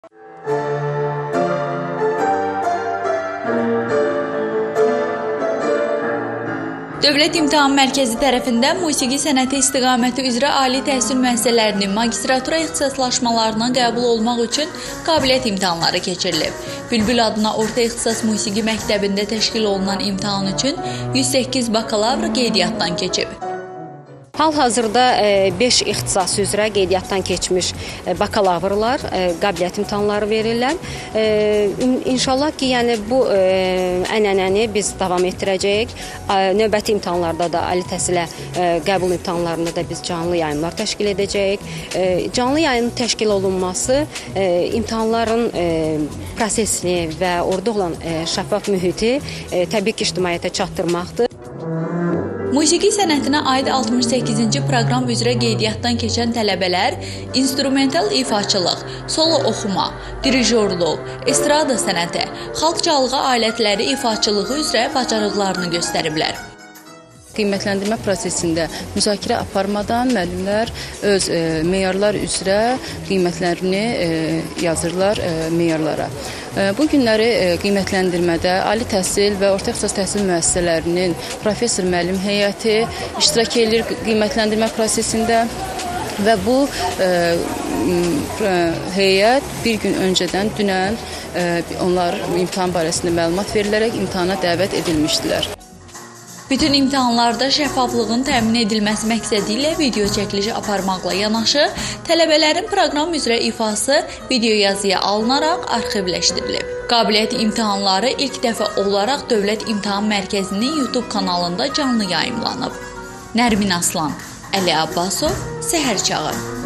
Dövlət İmtahan Mərkəzi tərəfindən musiqi sənəti istiqaməti üzrə ali təhsil müəssisələrinin magistratura ixtisaslaşmalarına qəbul olmaq üçün qabiliyyət imtahanları keçirilib. Bülbül adına orta ixtisas musiqi məktəbində təşkil olunan imtahan üçün 108 bakalavr qeydiyyatdan keçib. Hal-hazırda 5 ixtisas üzrə qeydiyyatdan keçmiş bakalavrlar qabiliyyət imtahanları verirlər. İnşallah ki, yəni bu ənənəni biz davam etdirəcəyik. Növbəti imtahanlarda da ali təhsilə qəbul imtahanlarında da biz canlı yayımlar təşkil edəcəyik. Canlı yayının təşkil olunması imtahanların prosesini və orada olan şəffaf mühiti təbii ki, ictimaiyyətə çatdırmaqdır. Musiqi sənətinə aid 68-ci proqram üzrə qeydiyyatdan keçən tələbələr instrumental ifaçılıq, solo oxuma, dirijorluq, estrada sənəti, xalq çalğı alətləri ifaçılığı üzrə bacarıqlarını göstəriblər. Qiymətləndirmə prosesində müzakirə aparmadan müəllimlər öz meyarlar üzrə qiymətlərini yazırlar meyarlara. Bu günləri qiymətləndirmədə ali təhsil və orta ixtisas təhsil müəssisələrinin professor müəllim heyəti iştirak edir qiymətləndirmə prosesində və bu heyət bir gün öncədən dünən onlar imtahan barəsində məlumat verilərək imtahana dəvət edilmişdilər. Bütün imtahanlarda şəffaflığın təmin edilməsi məqsədi ilə video çəkilişi aparmaqla yanaşı, tələbələrin proqram üzrə ifası video yazıya alınaraq arxivləşdirilib. Qabiliyyət imtahanları ilk dəfə olaraq Dövlət İmtahan Mərkəzinin YouTube kanalında canlı yayımlanıb. Nərmin Aslan, Əli Abbasov, Səhər Çağı.